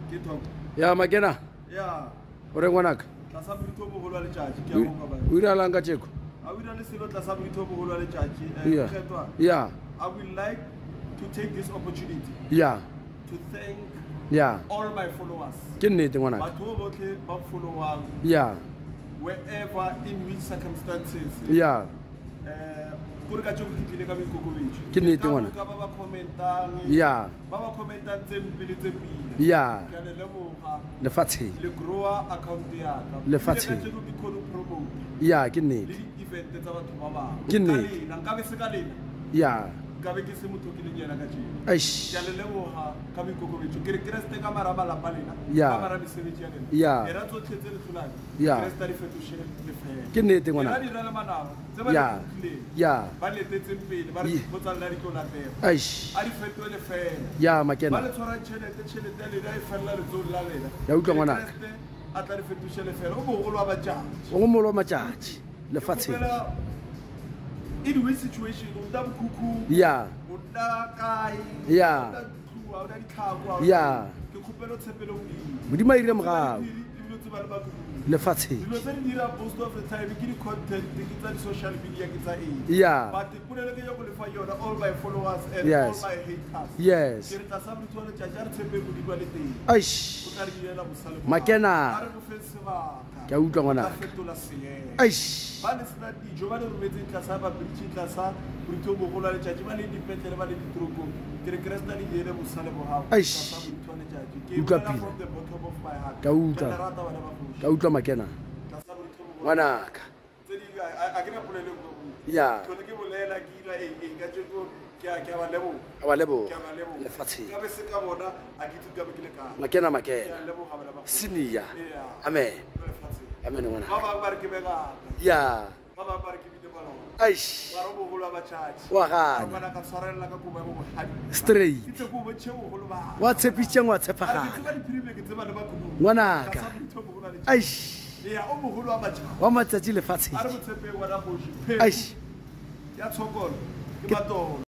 Ya Makena. Ya. Ore ngwanaka. Tlasa moritho o moholo wa letjatji ke a bonga ba. O ira lang ka tsheko. A wina le selo tlasa moritho o moholo wa letjatji. Kgetwa. Yeah. I would like to take this opportunity. Yeah. To thank all my followers. Ke nnete ngwanaka. Batho bohle ba followang. Yeah. Wherever in which circumstances. Yeah. Kuri ka tshoko ke ka boikokobetso. Ke nnete ngwana. Ka ba commentang. Yeah. Ba commentang tse mpile tse pila. Yeah. Ke a le leboga. Lefatshe. Le grower account ya ka. Lefatshe. Ke tshoko di khona promote. Yeah, ke nnete. Le event tsa batho ba bang. Ke nnete. Nka be se ka lena. Yeah. Ka be ke se motho ke le nyela ka tjena. Aish. Ke a le leboga ka boikokobetso. Ke re Kriste ka mara ba lapa lena. Yeah. Ka mara mesebetsi ya lena. Yeah. Era tsotlhe tse le tlholang. Yeah. Kriste di fetoshe le fela. Ke nnete ngwana. Era di rela manao. Tse ba Yeah. di Yeah. ba letetse pele ba re botsalla di tlo latela. Aish. A di fetole fela. Yeah, Ba Makena. le tshwara tšhelete le da e fella le tlo la lena. Ya utlwa ngwanaka. Kriste a tla di fetoshe le fela. O mogolo wa batjhatsi. O go molo matjatji. Lefatshe. In which situation unda bukuku Yeah. unda kai Yeah. unda thuwa unda ditlhakwa Yeah. ke khupelo tshepelo mo Modimo a ile morao. dilo tse ba le ba Lefatshe. dilo tse di dira most of the time ke di content ke tsa di social media ke tsa eng Yeah. but pulele ke yo go lefa yona all my followers and Yes. all my haters Yes. ke re tsa sa motho le tja re tshepe mo di ba le teng Aish. o tla re direla bosale Makena. a re mo fetse ba Ke a utlwa ka ngwanaka. fetola seemo Aish. ba le sena dijo ba le rometseng tlasa ba bridge tlasa moritho o mogolo wa letjatji ba le dipetlele ba le ditorokong ke re Kriste di diele bosale bo hao Aish. tlasa moritho wa letjatji ke Utlwa buela pila. from the bottom of my heart Ka utlwa. Ke rata bana ba Ka utlwa Makena. tlasa moritho o mogolo Ngwanaka. tse di a ke na polele go Yeah. tlo ke bolela ke ira ka tjego ke a ba lebo A ba lebo. ke a ba lebo Lefatshe. ka be se ka bona a ke tsuka be ke le ka Makena ke Makena. a lebo ga bana ba Sinia. Yeah. Amen. Lefatshe. Amen ba ngwana. ba re ke bega Yeah. ba ba re ke bile ba Aish. ba ro mogolo wa batjhatsi Wa gana. bana ka tshwarella ka kuba mo bohadi Straight. ke tse go botse mogolo ba Wa tshepitšeng wa a ke tshepagala. tseba di privilege tse bana ba kudu Ngwanaka. Aish. ya o mogolo wa batjhatsi Wa matsatsi lefatshe. a re botshepe wa ra go shi Aish. ya tshokolo ke batolo